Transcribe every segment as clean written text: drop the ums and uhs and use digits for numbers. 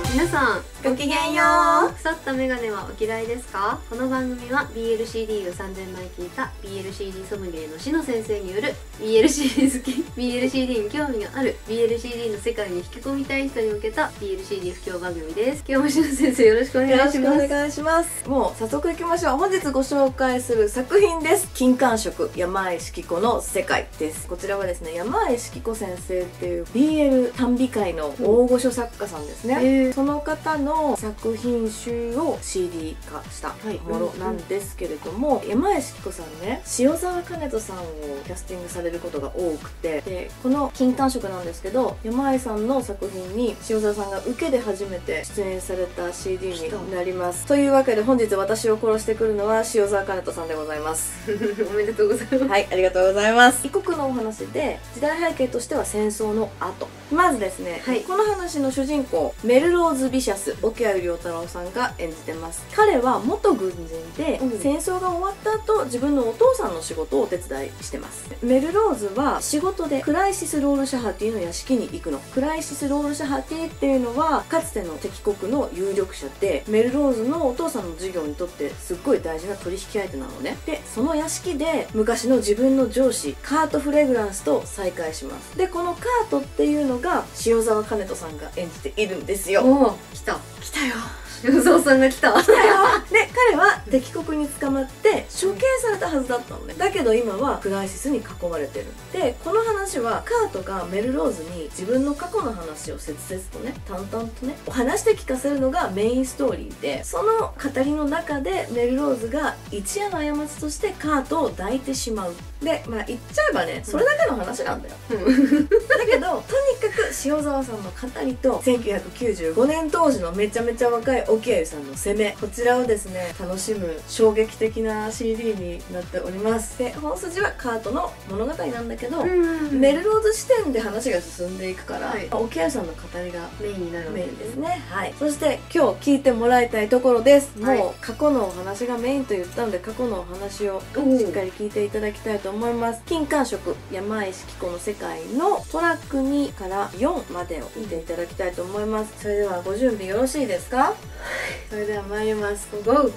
皆さんごきげんよう。 腐ったメガネはお嫌いですか？この番組は BLCD を3000枚聞いた BLCD ソムリエの篠先生による BLCD 好き BLCD に興味がある BLCD の世界に引き込みたい人に向けた BLCD 布教番組です。今日も篠先生よろしくお願いします。 よろしくお願いします。もう早速行きましょう。本日ご紹介する作品です。金環食山江式子の世界です。こちらはですね、山江式子先生っていう BL 短美界の大御所作家さんですね。その方の作品集を CD 化したものなんですけれども、山江式子さんね、塩沢兼人さんをキャスティングされることが多くて、でこの金環食なんですけど、山江さんの作品に塩沢さんが受けで初めて出演された CD になります。というわけで本日私を殺してくるのは塩沢兼人さんでございます。 おめでとうございます。 はい、ありがとうございます。異国のお話で、時代背景としては戦争の後。まずですね、この話の主人公メルローズ・ビシャス、沖合良太郎さんが演じてます。彼は元軍人で、戦争が終わった後自分のお父さんの仕事をお手伝いしてます。メルローズは仕事でクライシス・ロールシャハティの屋敷に行くの。クライシス・ロールシャハティっていうのはかつての敵国の有力者で、メルローズのお父さんの事業にとってすっごい大事な取引相手なのね。でその屋敷で昔の自分の上司カート・フレグランスと再会します。でこのカートっていうのが塩沢兼人さんが演じているんですよ。 おお、来たよ。塩沢さんが来たよ。 で彼は敵国に捕まって処刑されたはずだったのね。だけど今はクライシスに囲まれてる。でこの話はカートがメルローズに自分の過去の話を切々とね、淡々とね話して聞かせるのがメインストーリーで、その語りの中でメルローズが一夜の過ちとしてカートを抱いてしまう。でまあ言っちゃえばね、それだけの話なんだよ。だけどとにかく塩沢さんの語りと1995年当時のめちゃめちゃ若い沖合さんの攻め、こちらをですね楽しむ衝撃的な CD になっております。で本筋はカートの物語なんだけど、メルローズ視点で話が進んでいくから、沖合さんの語りがメインになるメインですね。はい。そして今日聞いてもらいたいところです。もう過去のお話がメインと言ったので、過去のお話をしっかり聞いていただきたいと思います。金環食山江式子の世界のトラック2から4までを見ていただきたいと思います。それではご準備よろしいですか？それでは参ります。ゴーゴー。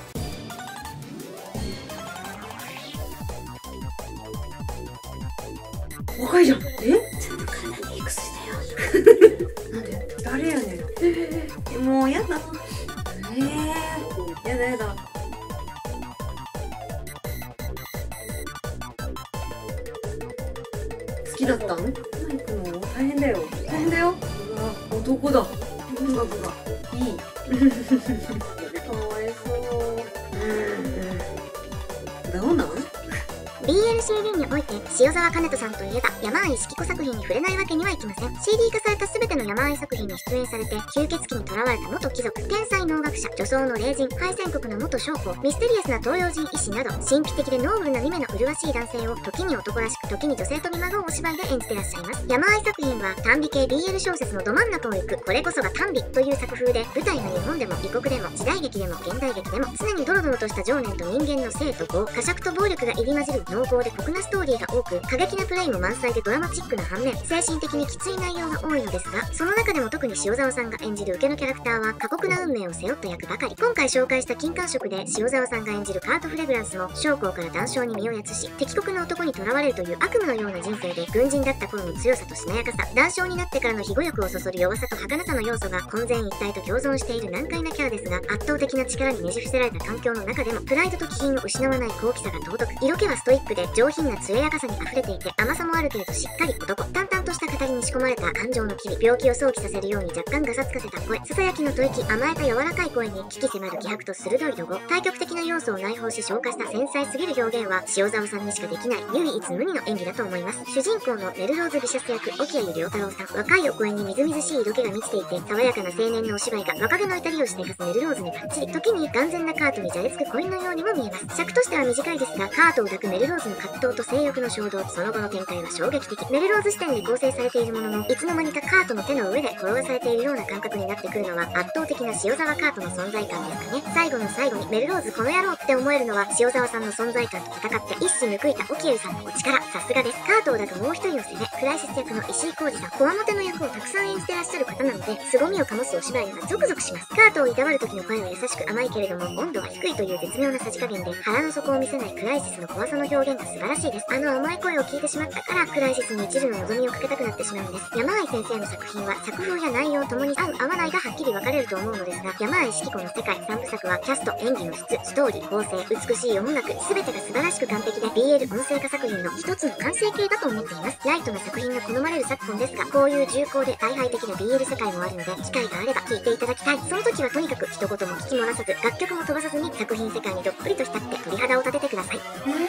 若いじゃん。 ちゃんと体にいくつだよ。 なんで誰やねん。もうやだ。やだ。好きだったん？行くの大変だよ。うわ、男だ。音楽がいい。かわいそう。どうなん ？BLCD において塩沢兼人さんといえば山あい式子作品に触れないわけにはいきません。 CD 化された全ての山あい作品に出演されて、吸血鬼に囚われた元貴族、天才農学者、女装の霊人、敗戦国の元将校、ミステリアスな東洋人医師など、神秘的でノーブルな見目の麗しい男性を時に男らしく時に女性と見まごうお芝居で演じてらっしゃいます。山あい作品は短美系 BL 小説のど真ん中を行く、これこそが短美という作風で、舞台が日本でも異国でも時代劇でも現代劇でも常にドロドロとした情念と人間の性と業、呵責と暴力が入り混じる濃厚で酷なストーリーが多く、過激なプレイも満載でドラマチックな反面、精神的にきつい内容が多いのですが、その中でも特に塩沢さんが演じる受けのキャラクターは過酷な運命を背負った役ばかり。今回紹介した金環食で塩沢さんが演じるカート・フレグランスも将校から談笑に身をやつし、敵国の男に囚われるという悪夢のような人生で、軍人だった頃の強さとしなやかさ、談笑になってからの庇護欲をそそる弱さと儚さの要素が混然一体と共存している難解なキャラですが、圧倒的な力にねじ伏せられた環境の中でもプライドと気品を失わない高貴さが尊く、色気はストイックで上品な艶やかさに溢れていて、甘さもある程度しっかり男、淡々とした語りに仕込まれた感情の機微、病気を想起させるように若干ガサつかせた声、ささやきの吐息、甘えた柔らかい声に危機迫る気迫と鋭い怒号、対極的な要素を内包し消化した繊細すぎる表現は塩沢さんにしかできない唯一無二の演技だと思います。主人公のメルローズ・ビシャス役沖合良太郎さん、若いお声にみずみずしい色気が満ちていて、爽やかな青年のお芝居が若気の至りをしてかすメルローズにバッチリ、時に眼前なカートにじゃれつく恋のようにも見えます。尺としては短いですが、カートを抱くメルローズの葛藤と性欲の衝動、その後の展開は衝撃的。メルローズ視点で構成されているるものの、いつの間にかカートの手の上で転がされているような感覚になってくるのは圧倒的な塩沢カートの存在感ですかね。最後の最後にメルローズこの野郎って思えるのは塩沢さんの存在感と戦って一矢報いた沖合さんのお力、さすがです。カートを抱くもう一人の攻め、クライシス役の石井浩二さん、こわもての役をたくさん演じてらっしゃる方なので、凄みを醸すお芝居にはゾクゾクします。カートをいたわる時の声は優しく甘いけれども温度は低いという絶妙なさじ加減で、腹の底を見せないクライシスの怖さの表現が素晴らしいです。あの甘い声を聞いてしまったからクライシスに一縷の望みをかけたくなってしまうんです。山愛先生の作品は作風や内容ともに合う合わないがはっきり分かれると思うのですが、山愛四季子の世界3部作はキャスト、演技の質、ストーリー、構成、美しい音楽、全てが素晴らしく完璧で BL 音声化作品の一つの完成形だと思っています。ライトな作品が好まれる昨今ですが、こういう重厚で大敗的な BL 世界もあるので、機会があれば聞いていただきたい。その時はとにかく一言も聞き漏らさず、楽曲も飛ばさずに作品世界にどっぷりと浸って鳥肌を立ててください。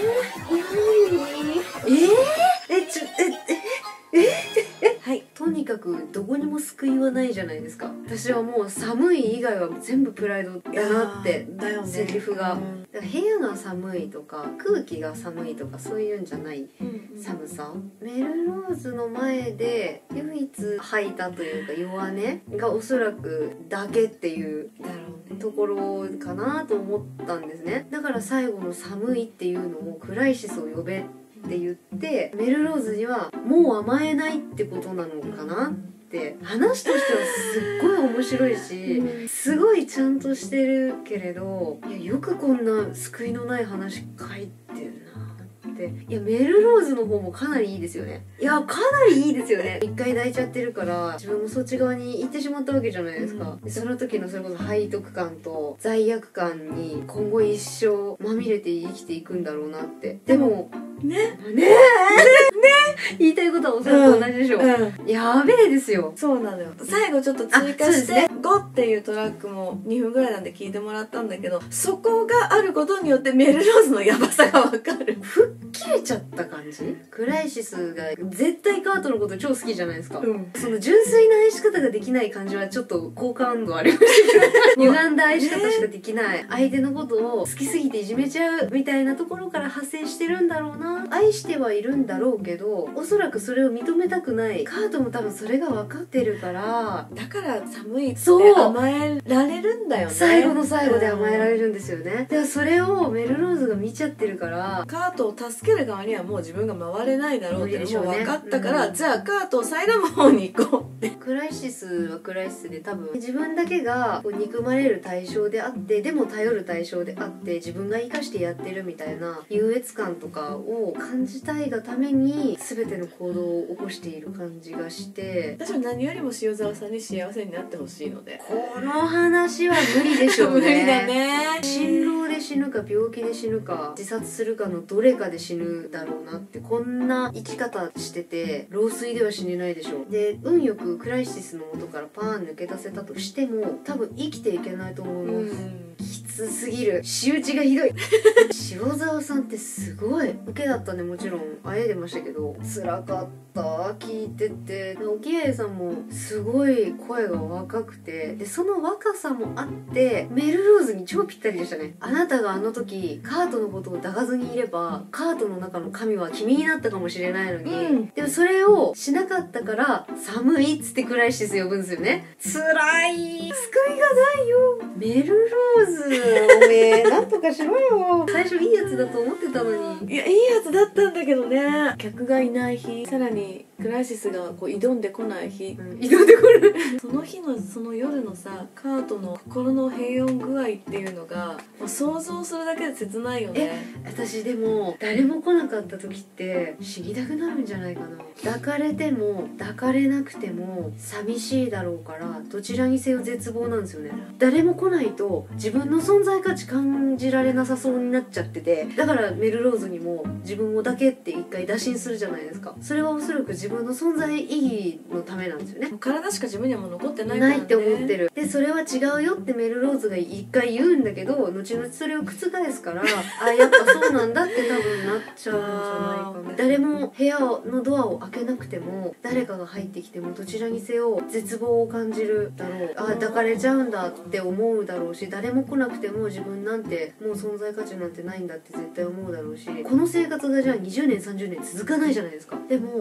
はい。 とにかくどこにも救いはないじゃないですか。私はもう寒い以外は全部プライドだなってだよね、 セリフが、 うんだから部屋が寒いとか空気が寒いとかそういうんじゃない寒さ、メルローズの前で唯一吐いたというか弱音がおそらくだけっていうだろうね。 ところかなと思ったんですね。だから最後の寒いっていうのをクライシスを呼べって言ってメルローズにはもう甘えないってことなのかなって話としてはすっごい面白いしすごいちゃんとしてるけれど、いやよくこんな救いのない話書いてるなって。いやメルローズの方もかなりいいですよね。いやかなりいいですよね。一回抱いちゃってるから自分もそっち側に行ってしまったわけじゃないですか。でその時のそれこそ背徳感と罪悪感に今後一生まみれて生きていくんだろうなって。でもね言いたいことはおそらく同じでしょ、やべえですよ。 そうなのよ。最後ちょっと追加して、5っていうトラックも2分ぐらいなんで聞いてもらったんだけど、そこがあることによってメルローズのヤバさがわかる。 吹っ切れちゃった感じ。クライシスが絶対カートのこと超好きじゃないですか、その純粋な愛し方ができない感じはちょっと好感度ありましたけど歪んだ愛し方しかできない、相手のことを好きすぎていじめちゃうみたいなところから派生してるんだろうな。愛してはいるんだろうけどおそらくそれを認めたくないカートも多分それが分かってるからだから寒いってそう甘えられるんだよね。 最後の最後で甘えられるんですよね。だからそれをメルローズが見ちゃってるからカートを助ける側にはもう自分が回れないだろうっていうのも分かったから、 うんじゃあカートを苛む方に行こうって。 クライシスはクライシスで多分自分だけがこう憎まれる対象であってでも頼る対象であって自分が生かしてやってるみたいな優越感とかを感じたいがために全ての行動を起こしている感じがして私は何よりも塩沢さんに幸せになってほしいので。 この話は無理でしょうね無理だね。 心労で死ぬか病気で死ぬか自殺するかのどれかで死ぬだろうなって。こんな生き方してて老衰では死ねないでしょ。で運よくクライシスの元からパーン抜け出せたとしても多分生きていけないと思います、きつすぎる。仕打ちがひどい塩沢さんってすごい受けだったね。もちろんあえいでましたけど辛かった聞いてて。沖合さんもすごい声が若くてでその若さもあってメルローズに超ぴったりでしたね。あなたがあの時カートのことを抱かずにいればカートの中の神は君になったかもしれないのに、でもそれをしなかったから寒いっつってクライシス呼ぶんですよね。辛い。救いがないよメルローズ。おめえなんとかしろよ。最初いいやつだと思ってたのに。 いやいいやつだったんだけどね。客がいない日、さらにクライシスがこう挑んでこない日、 挑んでくるその日のその夜のさカートの心の平穏具合っていうのがもう想像するだけで切ないよね。 私でも誰も来なかった時って死にたくなるんじゃないかな。抱かれても抱かれなくても寂しいだろうからどちらにせよ絶望なんですよね。誰も来ないと自分の存在価値感じられなさそうになっちゃってて、だからメルローズにも自分をだけって一回打診するじゃないですか。それはおそらく自分の存在意義のためなんですよね。 もう体しか自分にはもう残ってないからね。 ないって思ってる。でそれは違うよってメルローズが一回言うんだけど後々それを覆すからあやっぱそうなんだって多分なっちゃうんじゃないかな。誰も部屋のドアを開けなくても誰かが入ってきてもどちらにせよ絶望を感じるだろう。あ抱かれちゃうんだって思うだろうし、誰も来なくても自分なんてもう存在価値なんてないんだって絶対思うだろうし、この生活がじゃあ20年30年続かないじゃないですか。でもただ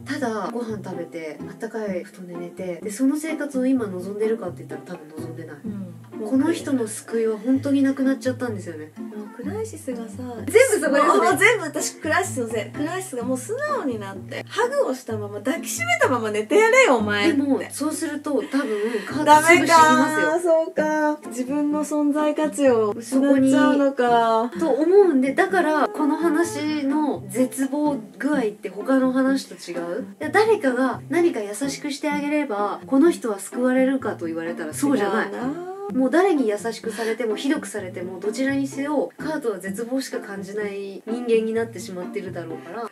ご飯食べてあったかい布団で寝て、でその生活を今望んでるかって言ったら多分望んでない、この人の救いは本当になくなっちゃったんですよね。 もうクライシスがさ全部そこですね。 もう全部私クライシスのせい。クライシスがもう素直になってハグをしたまま抱きしめたまま寝てやれよお前って。 でもそうすると多分カダメードすぐ死にますよか、そうか、自分の存在価値を失っちゃうのかと思うんで、だからこの話の絶望具合って他の話と違う。誰かが何か優しくしてあげればこの人は救われるかと言われたらそうじゃない。 違うな。 もう誰に優しくされてもひどくされてもどちらにせよカートは絶望しか感じない人間になってしまってるだろうから。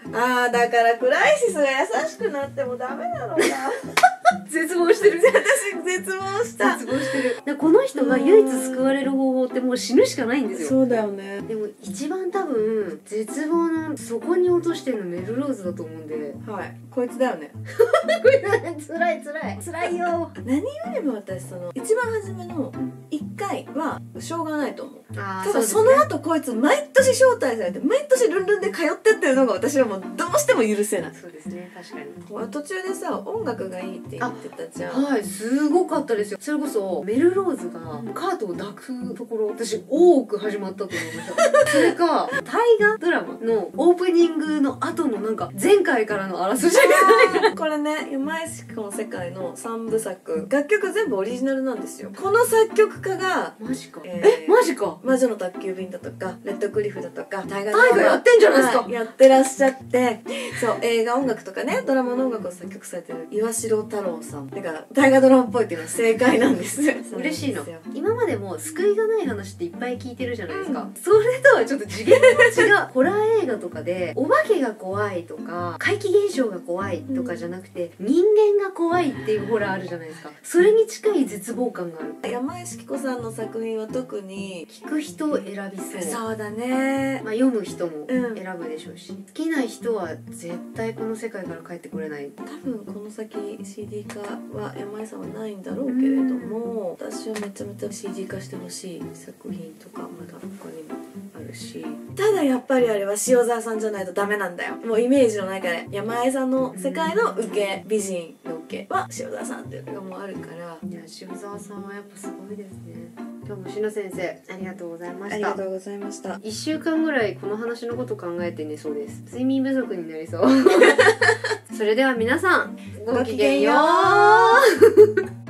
あー、だからクライシスが優しくなってもダメなのか絶望してる。 私絶望した絶望してる。でこの人が唯一救われる方法ってもう死ぬしかないんですよ。 そうだよね。 でも一番多分絶望の底に落としてるのメルローズだと思うんではい、こいつだよね。 辛い辛い辛いよ。 何よりも私その一番初めの1回はしょうがないと思う。 あただその後こいつ毎年招待されて毎年ルンルンで通ってってるのが私はもうどうしても許せない。 そうですね、確かに。 途中でさ音楽がいいって言ってたじゃん。 はい、すごかったですよ。それこそメルローズがカートを抱くところ、私多く始まったと思いましたそれか大河ドラマのオープニングの後のなんか前回からのあらすじこれね山石子の世界の3部作、楽曲全部オリジナルなんですよ。この作曲家がマジか、マジか。 魔女の宅急便だとかレッドクリフだとか大河やってんじゃないですか、 はい、やってらっしゃって、そう映画音楽とかねドラマの音楽を作曲されてる岩城太郎さんてか大河ドラマっぽいっていうのは正解なんです嬉しいの。 そうなんですよ。 今までも救いがない話っていっぱい聞いてるじゃないですか、それとはちょっと次元が違うホラー映画とかでお化けが怖いとか怪奇現象が怖いとかじゃなくて、人間が怖いっていうホラーあるじゃないですか。それに近い絶望感がある。 山石子さんの作品は特に聞く人を選びそう。 そうだね、 まあ、読む人もうん選ぶでしょうし、好きな人は絶対この世界から帰ってこれない。 多分この先 CD 化は山井さんはないんだろうけれども、私はめちゃめちゃ CD 化してほしい作品とかまだ他にもあるし、ただやっぱりあれは塩沢さんじゃないとダメなんだよ。もうイメージの中で山井さんの世界の受け、美人の受けは塩沢さんっていうのがもうあるから。 いや、塩沢さんはやっぱすごいですね。今日も篠先生ありがとうございました。 ありがとうございました。 1週間ぐらいこの話のこと考えて寝そうです。睡眠不足になりそうそれでは皆さんごきげんよう